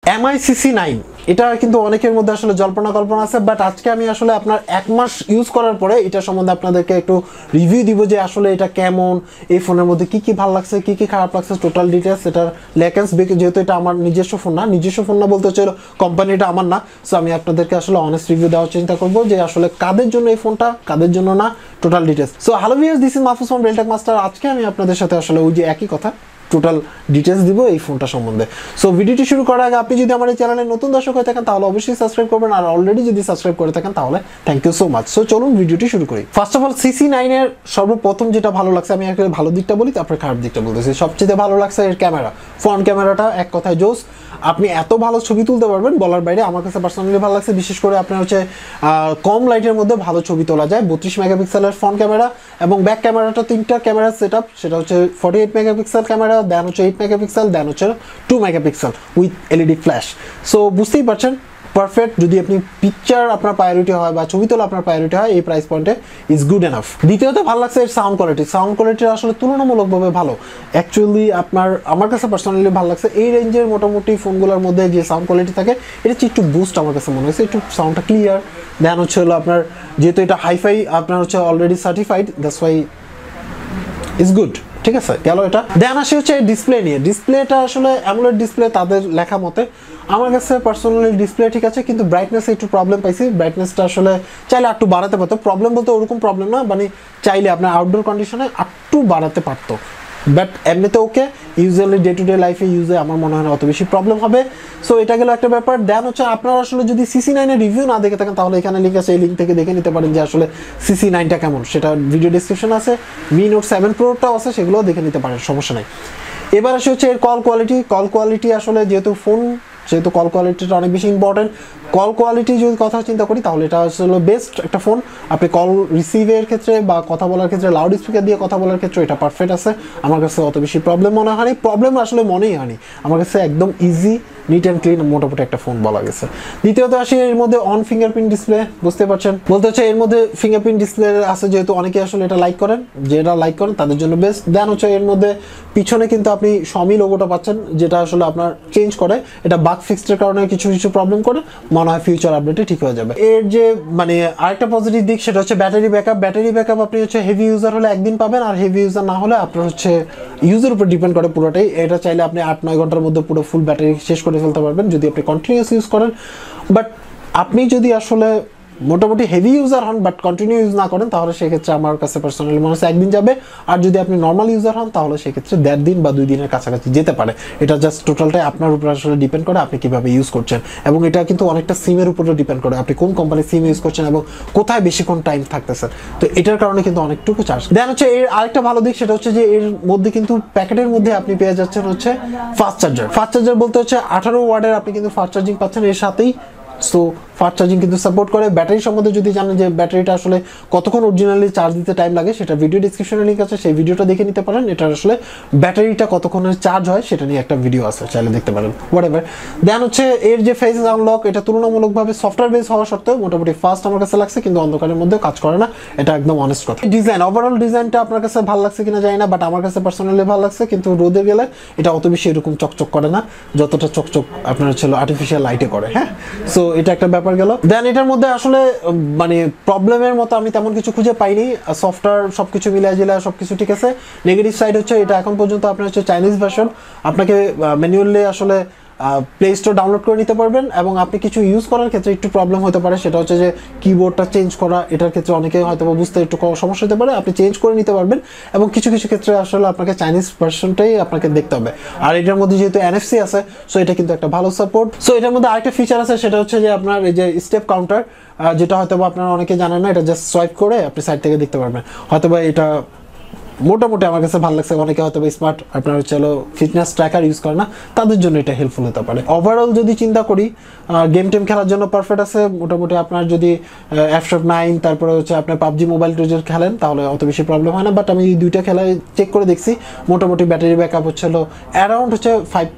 MI-CC9 এটা কিন্তু অনেকের মধ্যে আসলে জল্পনা কল্পনা আছে, বাট আজকে আমি আসলে আপনার 1 মাস ইউজ করার পরে এটা সম্বন্ধে আপনাদেরকে একটু রিভিউ দিব যে আসলে এটা কেমন, এই ফোনের মধ্যে কি কি ভালো লাগছে, কি কি খারাপ লাগছে, টোটাল ডিটেলস। এটার লেকেন্স যেহেতু এটা আমার নিজস্ব ফোন না বলতে হচ্ছে কোম্পানিটা আমার না, সো আমি আপনাদেরকে আসলে অনেস্ট রিভিউ দেওয়ার চিন্তা করবো যে আসলে কাদের জন্য এই ফোনটা, কাদের জন্য না, total details. So hello viewers, this is Mahfuz from real tech master. আজকে আমি আপনাদের সাথে আসলে ওই যে একই কথা টোটাল ডিটেলস দিব এই ফোনটা সম্বন্ধে। সো ভিডিওটি শুরু করার আগে আপনি যদি আমার এই চ্যানেলে নতুন দর্শক হয়ে থাকেন তাহলে অবশ্যই সাবস্ক্রাইব করবেন, আর অলরেডি যদি সাবস্ক্রাইব করে থাকেন তাহলে thank you so much. So চলুন ভিডিওটি শুরু করি। ফার্স্ট অফ অল CC9 এর সর্বপ্রথম যেটা ভালো লাগছে, আমি একটা ভালো দিকটা বলি তারপরে খারাপ দিকটা বলতেছি। সবচেয়ে ভালো লাগছে এর ক্যামেরা, ফ্রন্ট ক্যামেরাটা এক কথায় জোস। আপনি এত ভালো ছবি তুলতে পারবেন বলার বাইরে। আমার কাছে পার্সোনালি ভালো লাগছে, বিশেষ করে আপনার হচ্ছে কম লাইটের মধ্যে ভালো ছবি তোলা যায়। 32 মেগাপিক্সেলের ফ্রন্ট ক্যামেরা এবং ব্যাক ক্যামেরাটা 3টা ক্যামেরা সেটআপ, সেটা হচ্ছে 48 মেগাপিক্সেল ক্যামেরা, দেন হচ্ছে 8 মেগাপিক্সেল, দেন হচ্ছে 2 megapixel with LED flash. So বুঝতেই পারছেন পারফেক্ট। যদি আপনি পিকচার আপনার প্রায়োরিটি হয় বা ছবি তোলা আপনার প্রায়োরিটি হয়, এই প্রাইস পয়েন্টে ইজ গুড এনাফ। দ্বিতীয়ত ভালো লাগছে এর সাউন্ড কোয়ালিটি আসলে তুলনামূলকভাবে ভালো। অ্যাকচুয়ালি আমার কাছে পার্সোনালি ভালো লাগছে এই রেঞ্জের মোটামুটি ফোনগুলোর মধ্যে যে সাউন্ড কোয়ালিটি থাকে এটা একটু বুস্ট আমার কাছে মনে হয়েছে, একটু সাউন্ডটা ক্লিয়ার। দেন হচ্ছে হলো আপনার যেহেতু এটা হাইফাই আপনার হচ্ছে already certified, that's why is good. ঠিক আছে, গেল এটা। দেন আসে হচ্ছে ডিসপ্লে নিয়ে। ডিসপ্লেটা আসলে অ্যামোলেড ডিসপ্লে তাদের লেখা মতে। আমার কাছে পার্সোনালি ডিসপ্লে ঠিক আছে, কিন্তু ব্রাইটনেসে একটু প্রবলেম পাইছি। ব্রাইটনেসটা আসলে চাইলে একটু বাড়াতে পারতো। প্রবলেম বলতে ওরকম প্রবলেম না, মানে চাইলে আপনার আউটডোর কন্ডিশনে একটু বাড়াতে পারতো, বাট এমনিতে okay. Usually day to day লাইফে ইউজে আমার মনে হয় না অত বেশি প্রবলেম হবে। সো এটা গেল একটা ব্যাপার। দেন হচ্ছে আপনারা আসলে যদি CC9 এর রিভিউ না দেখে থাকেন তাহলে এখানে লিঙ্ক আছে, এই লিঙ্ক থেকে দেখে নিতে পারেন যে আসলে CC9টা কেমন। সেটা ভিডিও ডিসক্রিপশন আছে, Mi Note 7 Proটাও আছে, সেগুলোও দেখে নিতে পারেন, সমস্যা নাই। এবার আসে হচ্ছে এর কল কোয়ালিটি আসলে যেহেতু কল কোয়ালিটিটা অনেক বেশি ইম্পর্টেন্ট। কল কোয়ালিটি যদি কথা চিন্তা করি তাহলে এটা আসলে বেস্ট একটা ফোন। আপনি কল রিসিভের ক্ষেত্রে বা কথা বলার ক্ষেত্রে, লাউড স্পিকার দিয়ে কথা বলার ক্ষেত্রে এটা পারফেক্ট আছে। আমার কাছে অত বেশি প্রবলেম মনে হয়নি, মনেই হয়নি। আমার কাছে একদম ইজি, নিট অ্যান্ড ক্লিন মোটামুটি একটা ফোন বলা গেছে। দ্বিতীয়ত আসি এর মধ্যে অন ফিঙ্গারপ্রিন্ট ডিসপ্লে, বুঝতে পারছেন, বলতে হচ্ছে এর মধ্যে ফিঙ্গারপ্রিন্ট ডিসপ্লে আছে, যেহেতু অনেকে আসলে এটা লাইক করেন, তাদের জন্য বেস্ট। দেন হচ্ছে এর মধ্যে পিছনে কিন্তু আপনি Xiaomi লোগোটা পাচ্ছেন, যেটা আসলে আপনার চেঞ্জ করে, এটা বাগ ফিক্সডের কারণে কিছু প্রবলেম করে, মনে হয় ফিউচার আপডেটে ঠিক হয়ে যাবে। এর যে মানে আরেকটা পজিটিভ দিক সেটা হচ্ছে ব্যাটারি ব্যাকআপ আপনি হচ্ছে হেভি ইউজার হলে একদিন পাবেন, আর হেভি ইউজার না হলে আপনার হচ্ছে ইউজের উপর ডিপেন্ড করে পুরোটাই। এটা চাইলে আপনি 8-9 ঘন্টার মধ্যে পুরো ফুল ব্যাটারি শেষ করে ফেলতে পারবেন যদি আপনি কন্টিনিউয়াস ইউজ করেন। বাট আপনি যদি আসলে মোটামুটি হেভি ইউজার হন বাট কন্টিনিউ ইউজ না করেন তাহলে সেক্ষেত্রে আমার কাছে পার্সোনালি মনে হচ্ছে একদিন যাবে। আর যদি আপনি নর্মাল ইউজার হন তাহলে সেক্ষেত্রে 1.5 দিন বা 2 দিনের কাছাকাছি যেতে পারে। এটা জাস্ট টোটালটাই আপনার উপর আসলে ডিপেন্ড করে আপনি কিভাবে ইউজ করছেন, এবং এটা কিন্তু অনেকটা সিমের উপরে ডিপেন্ড করে আপনি কোন কোম্পানির সিম ইউজ করছেন এবং কোথায় বেশিক্ষণ টাইম থাকতেছেন। তো এটার কারণে কিন্তু অনেকটুকু চার্জ। দেন হচ্ছে এর আরেকটা ভালো দিক সেটা হচ্ছে যে এর মধ্যে কিন্তু প্যাকেটের মধ্যে আপনি পেয়ে যাচ্ছেন হচ্ছে ফাস্ট চার্জার বলতে হচ্ছে 18 ওয়াটের আপনি কিন্তু ফাস্ট চার্জিং পাচ্ছেন এর সাথেই। সো ফাস্ট চার্জিং কিন্তু সাপোর্ট করে। ব্যাটারি সম্বন্ধে যদি জানেন যে ব্যাটারিটা আসলে কতক্ষণ অরিজিনালি চার্জ দিতে টাইম লাগে, সেটা ভিডিও ডিসক্রিপশনে লিঙ্ক আছে, সেই ভিডিওটা দেখে নিতে পারেন। এটা আসলে ব্যাটারিটা কতক্ষণের চার্জ হয় সেটা নিয়ে একটা ভিডিও আছে, চাইলে দেখতে পারেন, হোয়াটএভার। দেন হচ্ছে এর যে ফেস আনলক, এটা তুলনামূলকভাবে সফটওয়্যার বেস হওয়া সত্ত্বেও মোটামুটি ফাস্ট আমার কাছে লাগছে, কিন্তু অন্ধকারের মধ্যেও কাজ করে না, এটা একদম অনেস্ট কথা। ডিজাইন, ওভারঅল ডিজাইনটা আপনার কাছে ভালো লাগছে কিনা জানি না, বাট আমার কাছে পার্সোনালি ভালো লাগছে। কিন্তু রোদে গেলে এটা অত বেশি এরকম চকচক করে না যতটা চকচক আপনার হচ্ছে আর্টিফিশিয়াল লাইটে করে। হ্যাঁ, সো এটা একটা ব্যাপার গেল। দেন এটার মধ্যে আসলে মানে প্রবলেমের মতো আমি তেমন কিছু খুঁজে পাইনি। সফটওয়্যার সবকিছু মিলিয়ে সবকিছু ঠিক আছে। নেগেটিভ সাইড হচ্ছে এটা এখন পর্যন্ত আপনার হচ্ছে চাইনিজ ভার্সন, আপনাকে ম্যানুয়ালি আসলে প্লে স্টোর ডাউনলোড করে নিতে পারবেন, এবং আপনি কিছু ইউজ করার ক্ষেত্রে একটু প্রবলেম হতে পারে, সেটা হচ্ছে যে কিবোর্ডটা চেঞ্জ করা, এটার ক্ষেত্রে অনেকে হয়তো বুঝতে একটু সমস্যা হতে পারে। আপনি চেঞ্জ করে নিতে পারবেন, এবং কিছু ক্ষেত্রে আসলে আপনাকে চাইনিজ ভার্সনটাই আপনাকে দেখতে হবে। আর এটার মধ্যে যেহেতু NFC আছে, সো এটা কিন্তু একটা ভালো সাপোর্ট। সো এটার মধ্যে আরেকটা ফিচার আছে, সেটা হচ্ছে যে আপনার এই যে স্টেপ কাউন্টার, যেটা হয়তো আপনারা অনেকে জানেন না, এটা জাস্ট সোয়াইপ করে আপনি সাইড থেকে দেখতে পারবেন। হয়তো এটা মোটামুটি আমার কাছে ভালো লাগছে। অনেকে হয়তো স্মার্ট আপনার হচ্ছে ফিটনেস ট্র্যাকার ইউজ করে না, তাদের জন্য এটা হেল্পফুল হতে পারে। ওভারঅল যদি চিন্তা করি গেম টেম খেলার জন্য পারফেক্ট আছে মোটামুটি। আপনার যদি F9 তারপরে হচ্ছে আপনার PUBG মোবাইল টোজের খেলেন তাহলে অত বেশি প্রবলেম হয় না। বাট আমি দুইটা খেলায় চেক করে দেখছি, মোটামুটি ব্যাটারি ব্যাকআপ হচ্ছে অ্যারাউন্ড হচ্ছে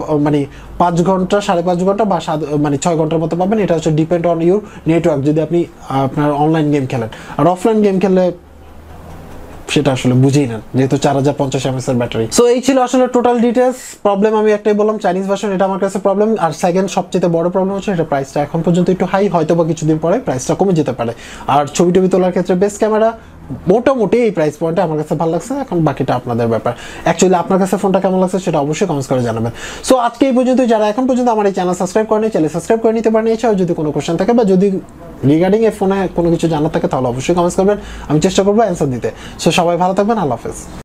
5 ঘন্টা 5.5 ঘন্টা বা 6 ঘন্টার মতো পাবেন। এটা হচ্ছে ডিপেন্ড অন ইউর নেটওয়ার্ক, যদি আপনি আপনার অনলাইন গেম খেলেন। আর অফলাইন গেম খেললে সেটা আসলে বুঝেই নেন, যেহেতু 4050 mAh এর ব্যাটারি। সো এই ছিল আসলে টোটাল ডিটেলস। প্রবলেম আমি একটাই বললাম, চাইনিজ ভার্সন, এটা আমার কাছে প্রবলেম। আর সেকেন্ড সবচেয়ে বড় প্রবলেম হচ্ছে এটা প্রাইসটা এখন পর্যন্ত একটু হাই, হয়তো বা কিছুদিন পরে প্রাইসটা কমে যেতে পারে। আর ছবি টবি তোলার ক্ষেত্রে বেস্ট ক্যামেরা, মোটামুটি এই প্রাইস পয়েন্টে আমার কাছে ভালো লাগছে। এখন বাকিটা আপনাদের ব্যাপার। অ্যাকচুয়ালি আপনার কাছে ফোনটা কেমন লাগছে সেটা অবশ্যই কমেন্টস করে জানাবেন। সো আজকে এই পর্যন্ত, যারা এখন পর্যন্ত আমার এই চ্যানেল সাবস্ক্রাইব করেনি, চ্যানেল সাবস্ক্রাইব করে নিতে পারেন। এছাড়াও যদি কোনো কোশ্চেন থাকে বা যদি রিগার্ডিং এই ফোনে কোনো কিছু জানার থাকে তাহলে অবশ্যই কমেন্টস করবেন, আমি চেষ্টা করবো অ্যান্সার দিতে। সো সবাই ভালো থাকবেন, আল্লাহ হাফেজ।